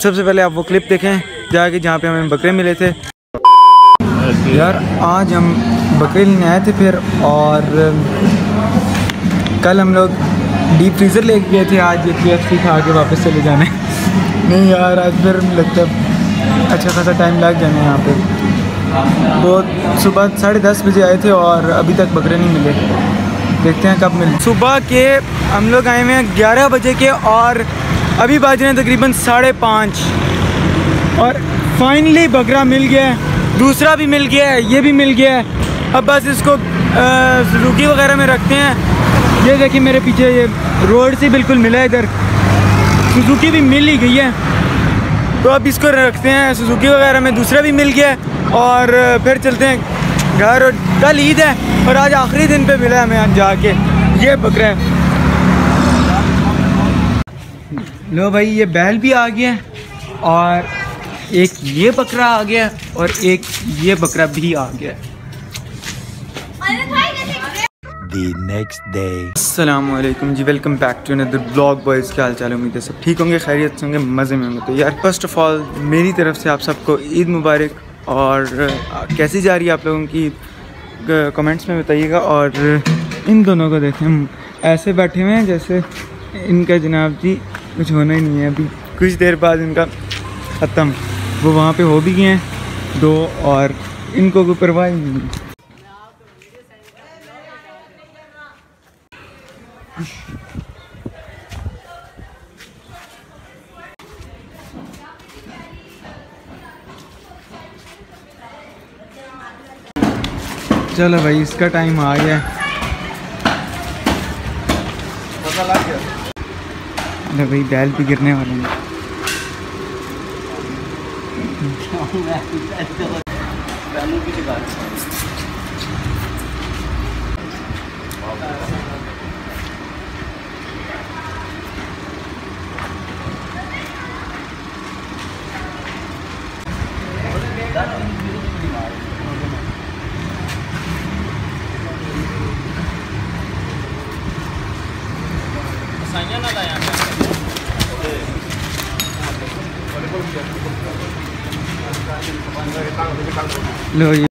सबसे पहले आप वो क्लिप देखें जाके जहाँ पे हमें बकरे मिले थे। यार आज हम बकरे लेने आए थे फिर, और कल हम लोग डीप फ्रीज़र लेके गए थे। आज ये KFC खा के वापस चले जाने नहीं यार, आज फिर लगता है अच्छा खासा टाइम लग जाने यहाँ पे। बहुत सुबह 10:30 बजे आए थे और अभी तक बकरे नहीं मिले, देखते हैं कब मिले। सुबह के हम लोग आए हुए हैं 11 बजे के और अभी बज रहे हैं तकरीबन 5:30 और फाइनली बकरा मिल गया है, दूसरा भी मिल गया है, ये भी मिल गया है। अब बस इसको सुजुकी वगैरह में रखते हैं। ये देखिए मेरे पीछे, ये रोड से बिल्कुल मिला है, इधर सुजुकी भी मिल ही गई है। तो अब इसको रखते हैं सुजुकी वगैरह में, दूसरा भी मिल गया है और फिर चलते हैं घर। और कल ईद है और आज आखिरी दिन पे मिला है हमें जाके ये बकरा है। लो भाई, ये बैल भी आ गया और एक ये बकरा आ गया और एक ये बकरा भी आ गया। The next day. अस्सलामुअलैकुम जी, welcome back to another blog. Boys क्या हाल चाल है? उम्मीद है सब ठीक होंगे, खैरियत से होंगे, मज़े में होंगे। तो यार फर्स्ट ऑफ़ ऑल मेरी तरफ से आप सबको ईद मुबारक। और कैसी जा रही है आप लोगों की कमेंट्स में बताइएगा। और इन दोनों को देखें, हम ऐसे बैठे हुए हैं जैसे इनका जनाब जी कुछ होना ही नहीं है। अभी कुछ देर बाद इनका ख़त्म, वो वहाँ पे हो भी गए हैं 2 और इनको कोई परवाह ही नहीं। चलो भाई, इसका टाइम आ गया। अरे भाई, बैल भी गिरने वाले हैं। लो ये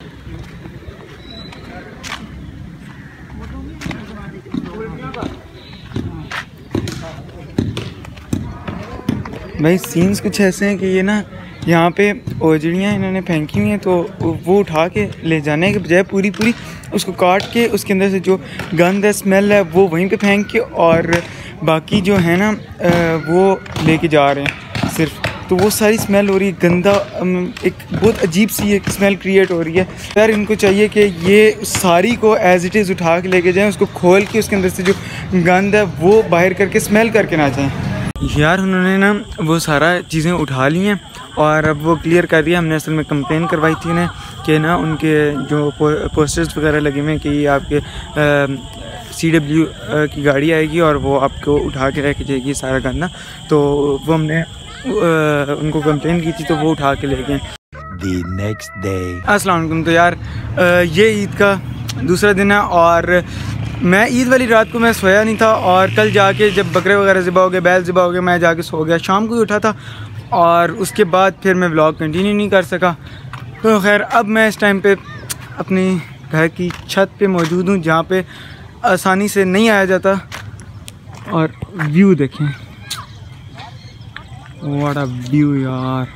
भाई, सीन्स कुछ ऐसे हैं कि ये ना यहाँ पे ओजड़ियाँ इन्होंने फेंकी हुई हैं, तो वो उठा के ले जाने के बजाय पूरी उसको काट के उसके अंदर से जो गंद है, स्मेल है, वो वहीं पे फेंक के और बाकी जो है ना वो लेके जा रहे हैं सिर्फ। तो वो सारी स्मेल हो रही है, गंदा एक बहुत अजीब सी एक स्मेल क्रिएट हो रही है। यार इनको चाहिए कि ये सारी को एज़ इट इज़ उठा के लेके जाएं, उसको खोल के उसके अंदर से जो गंद है वो बाहर करके स्मेल करके ना जाएं। यार उन्होंने ना वो सारा चीज़ें उठा ली हैं और अब वो क्लियर कर दिया। हमने असल में कंप्लेन करवाई थी उन्हें कि ना उनके जो पोस्टर्स वगैरह लगे हुए हैं कि ये आपके CW की गाड़ी आएगी और वो आपको उठा के लेके जाएगी सारा गंदा। तो वो हमने उनको कंप्लेन की थी, तो वो उठा के ले गए। The next day. अस्सलाम वालेकुम। तो यार ये ईद का दूसरा दिन है और मैं ईद वाली रात को मैं सोया नहीं था और कल जाके जब बकरे वगैरह ज़िबा हो गए, बैल ज़िबा हो गए, मैं जाके सो गया। शाम को ही उठा था और उसके बाद फिर मैं व्लॉग कंटिन्यू नहीं कर सका। तो खैर अब मैं इस टाइम पे अपनी घर की छत पे मौजूद हूँ जहाँ पे आसानी से नहीं आया जाता। और व्यू देखें, व्हाट अ व्यू यार।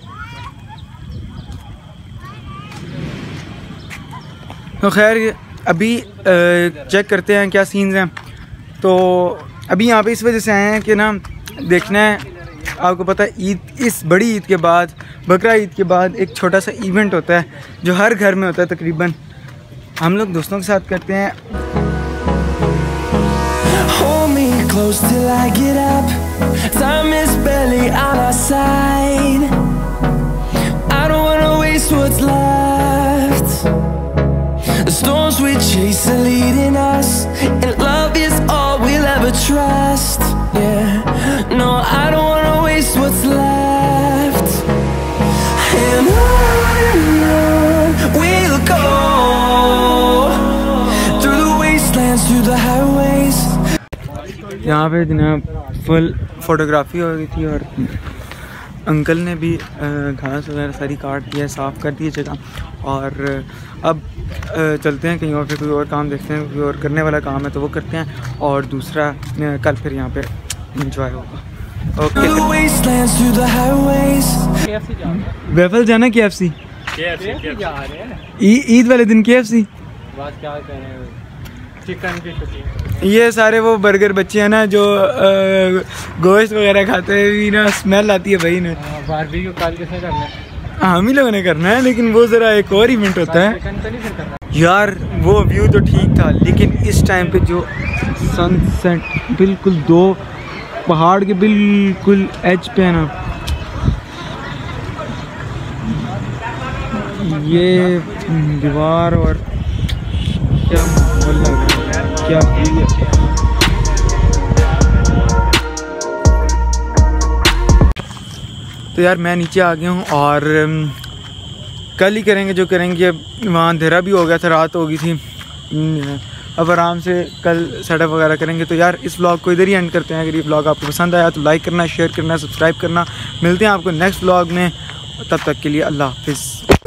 तो खैर अभी चेक करते हैं क्या सीन्स हैं। तो अभी यहाँ पे इस वजह से आए हैं कि ना देखना है, आपको पता है ईद, इस बड़ी ईद के बाद, बकरा ईद के बाद एक छोटा सा इवेंट होता है जो हर घर में होता है तकरीबन। हम लोग दोस्तों के साथ करते हैं। Close till I get up, time is barely on our side. I don't wanna waste what's left. The storms we chase are leading us, and love is all we'll ever trust. Yeah, no, I don't wanna waste what's left. And on we'll go, through the wastelands, through the highways. यहाँ पे जनाब full photography हो रही थी और uncle ने भी घास वगैरह सारी काट दी है, साफ़ कर दी है जगह। और अब चलते हैं कहीं और, फिर कोई और काम देखते हैं, कोई और करने वाला काम है तो वो करते हैं, और दूसरा कल फिर यहाँ पे इंजॉय होगा। ओके, वेफल जाना KFC ईद वाले दिन KFC। क्या करें, चिकन की छुट्टी। ये सारे वो बर्गर बच्चे हैं ना जो गोश्त वगैरह खाते हैं भी ना, स्मेल आती है भाई ने। बारबेक्यू कल किसने करना है? हम ही लोगों ने करना है, लेकिन वो ज़रा एक और इवेंट होता है यार। वो व्यू तो ठीक था, लेकिन इस टाइम पे जो सनसेट बिल्कुल दो पहाड़ के बिल्कुल एज पे है ना, ये दीवार और क्या माहौल लग रहा है, क्या व्यू है। तो यार मैं नीचे आ गया हूँ और कल ही करेंगे जो करेंगे। अब वहाँ अंधेरा भी हो गया था, रात हो गई थी, अब आराम से कल सेटअप वगैरह करेंगे। तो यार इस व्लॉग को इधर ही एंड करते हैं। अगर ये व्लॉग आपको पसंद आया तो लाइक करना, शेयर करना, सब्सक्राइब करना। मिलते हैं आपको नेक्स्ट व्लॉग में, तब तक के लिए अल्लाह हाफिज़।